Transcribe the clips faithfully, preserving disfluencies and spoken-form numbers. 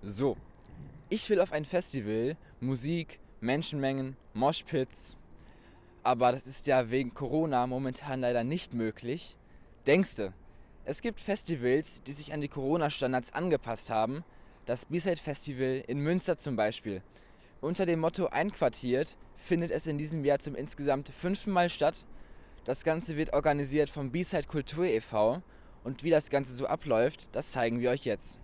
So, ich will auf ein Festival, Musik, Menschenmengen, Moshpits, aber das ist ja wegen Corona momentan leider nicht möglich. Denkste, es gibt Festivals, die sich an die Corona-Standards angepasst haben, das B-Side Festival in Münster zum Beispiel. Unter dem Motto Einquartiert findet es in diesem Jahr zum insgesamt fünften Mal statt. Das Ganze wird organisiert vom B-Side Kultur e V und wie das Ganze so abläuft, das zeigen wir euch jetzt.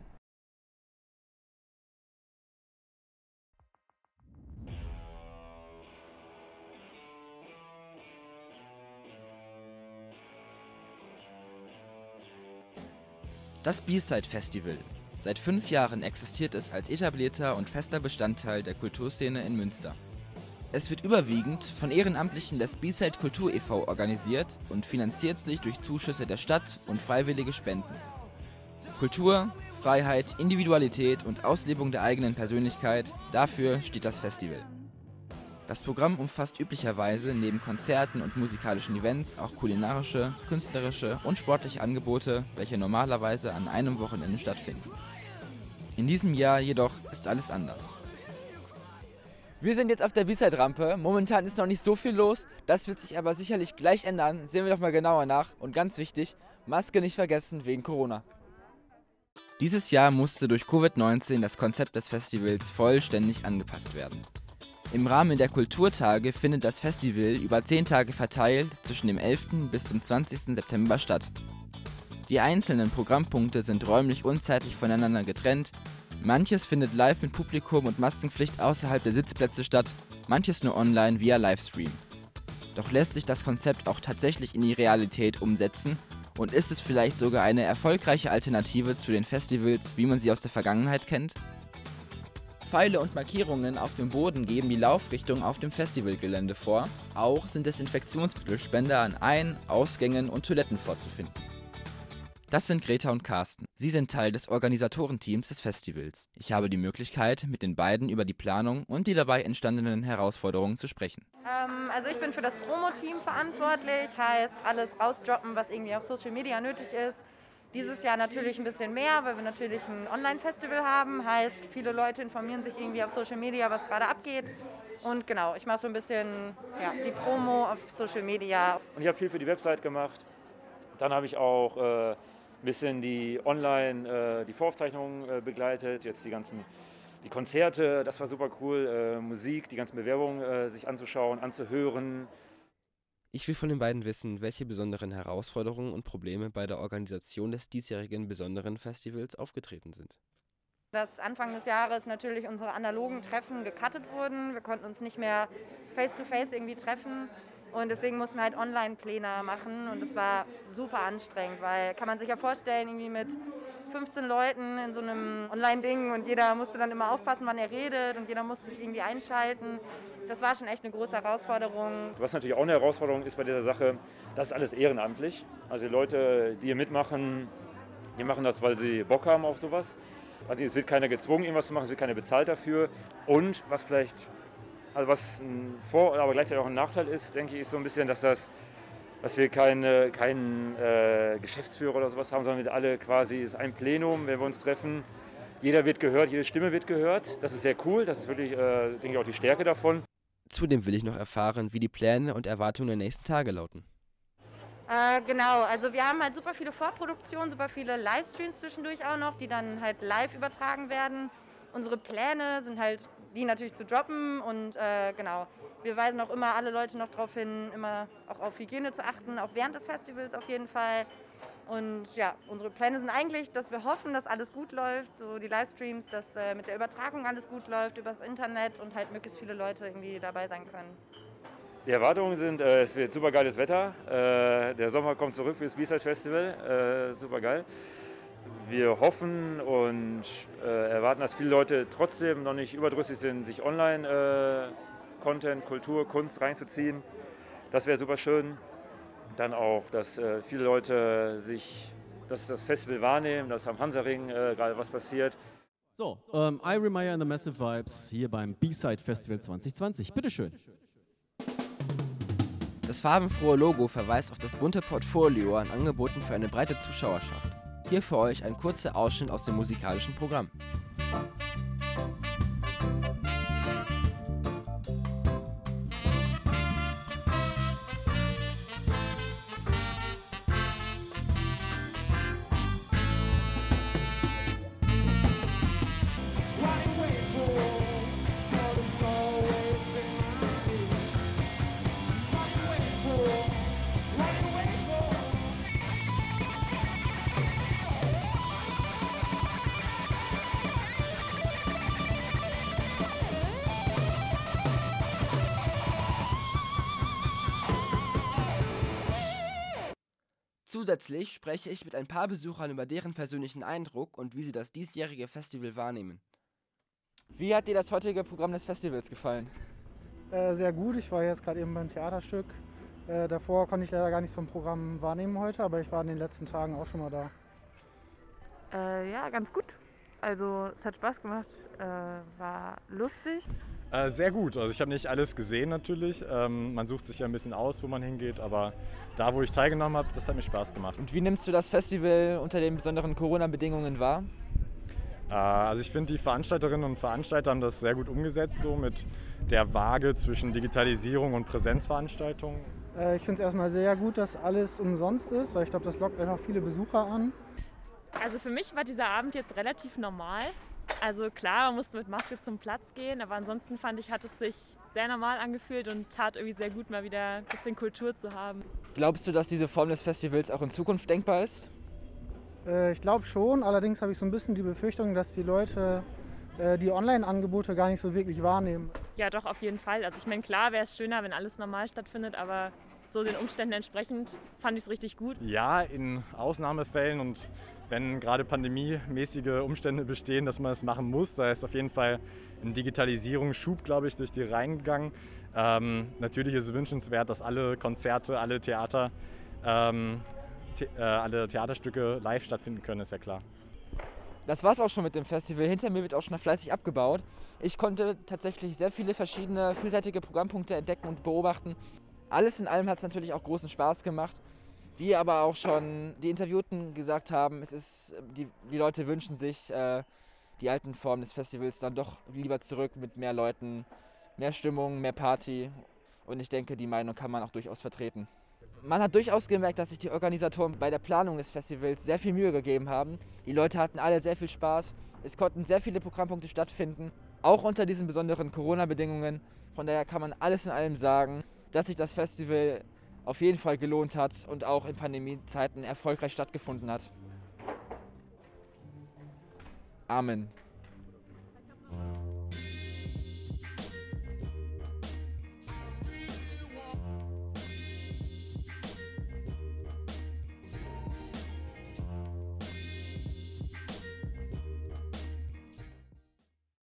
Das B-Side Festival. Seit fünf Jahren existiert es als etablierter und fester Bestandteil der Kulturszene in Münster. Es wird überwiegend von Ehrenamtlichen des B-Side Kultur e V organisiert und finanziert sich durch Zuschüsse der Stadt und freiwillige Spenden. Kultur, Freiheit, Individualität und Auslebung der eigenen Persönlichkeit, dafür steht das Festival. Das Programm umfasst üblicherweise neben Konzerten und musikalischen Events auch kulinarische, künstlerische und sportliche Angebote, welche normalerweise an einem Wochenende stattfinden. In diesem Jahr jedoch ist alles anders. Wir sind jetzt auf der B-Side-Rampe. Momentan ist noch nicht so viel los, das wird sich aber sicherlich gleich ändern. Sehen wir doch mal genauer nach. Und ganz wichtig, Maske nicht vergessen wegen Corona. Dieses Jahr musste durch Covid neunzehn das Konzept des Festivals vollständig angepasst werden. Im Rahmen der Kulturtage findet das Festival über zehn Tage verteilt zwischen dem elften bis zum zwanzigsten September statt. Die einzelnen Programmpunkte sind räumlich und zeitlich voneinander getrennt. Manches findet live mit Publikum und Maskenpflicht außerhalb der Sitzplätze statt, manches nur online via Livestream. Doch lässt sich das Konzept auch tatsächlich in die Realität umsetzen und ist es vielleicht sogar eine erfolgreiche Alternative zu den Festivals, wie man sie aus der Vergangenheit kennt? Pfeile und Markierungen auf dem Boden geben die Laufrichtung auf dem Festivalgelände vor. Auch sind Desinfektionsmittelspender an Ein-, Ausgängen und Toiletten vorzufinden. Das sind Greta und Carsten. Sie sind Teil des Organisatorenteams des Festivals. Ich habe die Möglichkeit, mit den beiden über die Planung und die dabei entstandenen Herausforderungen zu sprechen. Ähm, also ich bin für das Promo-Team verantwortlich, heißt alles rausdroppen, was irgendwie auf Social Media nötig ist. Dieses Jahr natürlich ein bisschen mehr, weil wir natürlich ein Online-Festival haben, heißt viele Leute informieren sich irgendwie auf Social Media, was gerade abgeht. Und genau, ich mache so ein bisschen ja, die Promo auf Social Media. Und ich habe viel für die Website gemacht. Dann habe ich auch äh, ein bisschen die Online, äh, die Voraufzeichnungen äh, begleitet, jetzt die ganzen die Konzerte, das war super cool, äh, Musik, die ganzen Bewerbungen äh, sich anzuschauen, anzuhören. Ich will von den beiden wissen, welche besonderen Herausforderungen und Probleme bei der Organisation des diesjährigen besonderen Festivals aufgetreten sind. Dass Anfang des Jahres natürlich unsere analogen Treffen gecuttet wurden. Wir konnten uns nicht mehr face-to-face irgendwie treffen und deswegen mussten wir halt Online-Pläne machen und das war super anstrengend, weil kann man sich ja vorstellen, irgendwie mit fünfzehn Leuten in so einem Online-Ding und jeder musste dann immer aufpassen, wann er redet und jeder musste sich irgendwie einschalten. Das war schon echt eine große Herausforderung. Was natürlich auch eine Herausforderung ist bei dieser Sache, das ist alles ehrenamtlich. Also die Leute, die hier mitmachen, die machen das, weil sie Bock haben auf sowas. Also es wird keiner gezwungen, irgendwas zu machen, es wird keiner bezahlt dafür. Und was vielleicht, also was ein Vor-, aber gleichzeitig auch ein Nachteil ist, denke ich, ist so ein bisschen, dass das, dass wir keine, keinen äh, Geschäftsführer oder sowas haben, sondern wir alle quasi, es ist ein Plenum, wenn wir uns treffen. Jeder wird gehört, jede Stimme wird gehört. Das ist sehr cool, das ist wirklich, äh, denke ich, auch die Stärke davon. Zudem will ich noch erfahren, wie die Pläne und Erwartungen der nächsten Tage lauten. Äh, genau, also wir haben halt super viele Vorproduktionen, super viele Livestreams zwischendurch auch noch, die dann halt live übertragen werden. Unsere Pläne sind halt, die natürlich zu droppen und äh, genau, wir weisen auch immer alle Leute noch darauf hin, immer auch auf Hygiene zu achten, auch während des Festivals auf jeden Fall. Und ja, unsere Pläne sind eigentlich, dass wir hoffen, dass alles gut läuft, so die Livestreams, dass äh, mit der Übertragung alles gut läuft übers Internet und halt möglichst viele Leute irgendwie dabei sein können. Die Erwartungen sind, äh, es wird super geiles Wetter, äh, der Sommer kommt zurück für das B-Side Festival, äh, super geil. Wir hoffen und äh, erwarten, dass viele Leute trotzdem noch nicht überdrüssig sind, sich Online-Content, äh, Kultur, Kunst reinzuziehen. Das wäre super schön. Dann auch, dass äh, viele Leute sich dass das Festival wahrnehmen, dass am Hansaring äh, gerade was passiert. So, ähm, Irie Meyer and the Massive Vibes hier beim B-Side Festival zwanzig zwanzig. Bitteschön. Das farbenfrohe Logo verweist auf das bunte Portfolio an Angeboten für eine breite Zuschauerschaft. Hier für euch ein kurzer Ausschnitt aus dem musikalischen Programm. Zusätzlich spreche ich mit ein paar Besuchern über deren persönlichen Eindruck und wie sie das diesjährige Festival wahrnehmen. Wie hat dir das heutige Programm des Festivals gefallen? Äh, sehr gut, ich war jetzt gerade eben beim Theaterstück. Äh, davor konnte ich leider gar nichts vom Programm wahrnehmen heute, aber ich war in den letzten Tagen auch schon mal da. Äh, ja, ganz gut. Also es hat Spaß gemacht, äh, war lustig. Äh, sehr gut, also ich habe nicht alles gesehen natürlich. Ähm, man sucht sich ja ein bisschen aus, wo man hingeht, aber da, wo ich teilgenommen habe, das hat mir Spaß gemacht. Und wie nimmst du das Festival unter den besonderen Corona-Bedingungen wahr? Äh, also ich finde, die Veranstalterinnen und Veranstalter haben das sehr gut umgesetzt, so mit der Waage zwischen Digitalisierung und Präsenzveranstaltungen. Äh, ich finde es erstmal sehr gut, dass alles umsonst ist, weil ich glaube, das lockt einfach viele Besucher an. Also für mich war dieser Abend jetzt relativ normal. Also klar, man musste mit Maske zum Platz gehen, aber ansonsten fand ich, hat es sich sehr normal angefühlt und tat irgendwie sehr gut, mal wieder ein bisschen Kultur zu haben. Glaubst du, dass diese Form des Festivals auch in Zukunft denkbar ist? Äh, ich glaube schon, allerdings habe ich so ein bisschen die Befürchtung, dass die Leute äh, die Online-Angebote gar nicht so wirklich wahrnehmen. Ja, doch, auf jeden Fall. Also ich meine, klar wäre es schöner, wenn alles normal stattfindet, aber so den Umständen entsprechend fand ich es richtig gut. Ja, in Ausnahmefällen und wenn gerade pandemiemäßige Umstände bestehen, dass man es machen muss, da ist auf jeden Fall ein Digitalisierungsschub, glaube ich, durch die Reihen gegangen. Ähm, natürlich ist es wünschenswert, dass alle Konzerte, alle Theater, ähm, the äh, alle Theaterstücke live stattfinden können, ist ja klar. Das war's auch schon mit dem Festival. Hinter mir wird auch schon fleißig abgebaut. Ich konnte tatsächlich sehr viele verschiedene, vielseitige Programmpunkte entdecken und beobachten. Alles in allem hat es natürlich auch großen Spaß gemacht. Wie aber auch schon die Interviewten gesagt haben, es ist, die, die Leute wünschen sich äh, die alten Formen des Festivals dann doch lieber zurück mit mehr Leuten, mehr Stimmung, mehr Party. Und ich denke, die Meinung kann man auch durchaus vertreten. Man hat durchaus gemerkt, dass sich die Organisatoren bei der Planung des Festivals sehr viel Mühe gegeben haben. Die Leute hatten alle sehr viel Spaß. Es konnten sehr viele Programmpunkte stattfinden, auch unter diesen besonderen Corona-Bedingungen. Von daher kann man alles in allem sagen, dass sich das Festival auf jeden Fall gelohnt hat und auch in Pandemiezeiten erfolgreich stattgefunden hat. Amen.